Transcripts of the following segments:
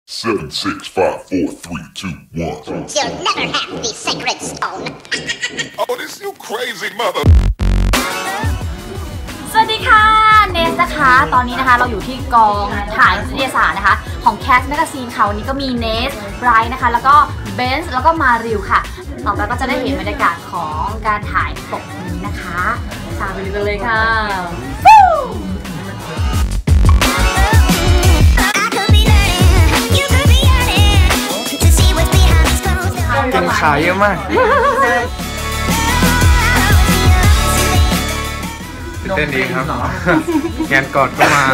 7, 6, 5, 4, 3, 2, 1. You'll never have the sacred stone. Oh, this you crazy mother. สวัสดีค่ะเนสนะคะตอนนี้นะคะเราอยู่ที่กองถ่ายนิตยสารนะคะของ Cast Magazine ค่ะวันนี้ก็มีเนสไบรท์นะคะแล้วก็เบนซ์แล้วก็มาริวค่ะต่อไปก็จะได้เห็นบรรยากาศของการถ่ายปกนี้นะคะตามไปดูกันเลยค่ะเก่งขาเยอะมากเต้นดีครับแกนกอดก็มา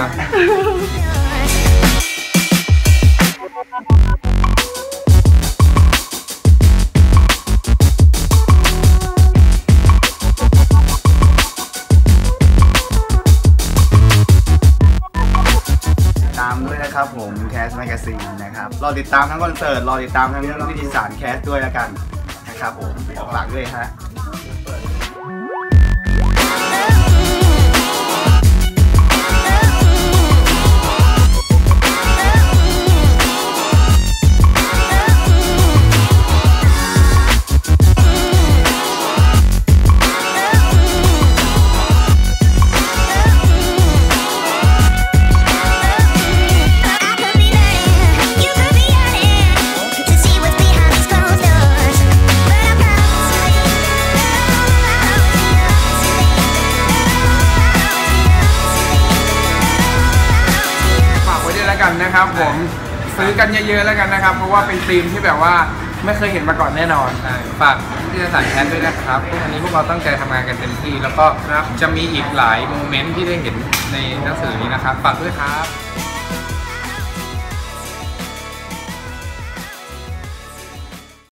ตามด้วยนะครับผม Cast Magazine นะครับรอติดตามทั้งคอนเสิร์ตรอติดตามทั้งนิตยสาร Cast ด้วยแล้วกันนะครับผมฝากด้วยฮะนะครับผมซื้อกันเยอะๆแล้วกันนะครับเพราะว่าเป็นธีมที่แบบว่าไม่เคยเห็นมาก่อนแน่นอนฝากที่จะถ่ายแคสด้วยนะครับอันนี้พวกเราตั้งใจทำงานกันเต็มที่แล้วก็จะมีอีกหลายโมเมนต์ที่ได้เห็นในหนังสือนี้นะครับฝากด้วยครับ